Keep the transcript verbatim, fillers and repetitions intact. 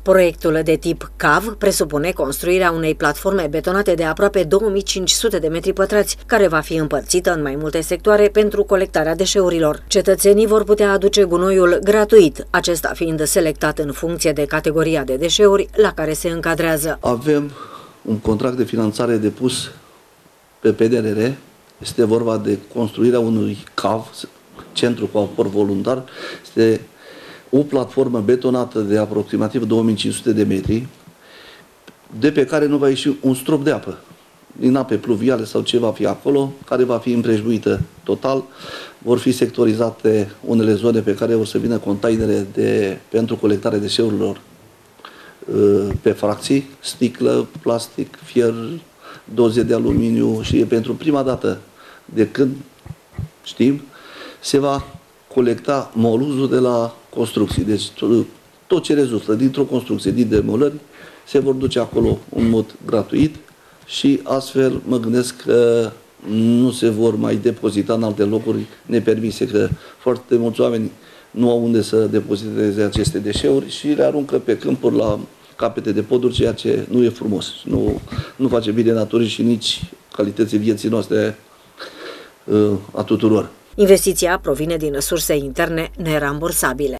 Proiectul de tip C A V presupune construirea unei platforme betonate de aproape două mii cinci sute de metri pătrați, care va fi împărțită în mai multe sectoare pentru colectarea deșeurilor. Cetățenii vor putea aduce gunoiul gratuit, acesta fiind selectat în funcție de categoria de deșeuri la care se încadrează. Avem un contract de finanțare depus pe P N R R. Este vorba de construirea unui C A V, Centru cu aport voluntar. Este o platformă betonată de aproximativ două mii cinci sute de metri, de pe care nu va ieși un strop de apă, din ape pluviale sau ce va fi acolo, care va fi împrejmuită total. Vor fi sectorizate unele zone pe care vor să vină containere de, pentru colectarea deșeurilor pe fracții, sticlă, plastic, fier, doze de aluminiu, și pentru prima dată de când știm, se va colecta moluzul de la construcții. Deci tot ce rezultă dintr-o construcție, din demolări, se vor duce acolo în mod gratuit și astfel mă gândesc că nu se vor mai depozita în alte locuri nepermise, că foarte mulți oameni nu au unde să depoziteze aceste deșeuri și le aruncă pe câmpuri la capete de poduri, ceea ce nu e frumos. Nu, nu face bine naturii și nici calității vieții noastre a tuturor. Investiția provine din surse interne nerambursabile.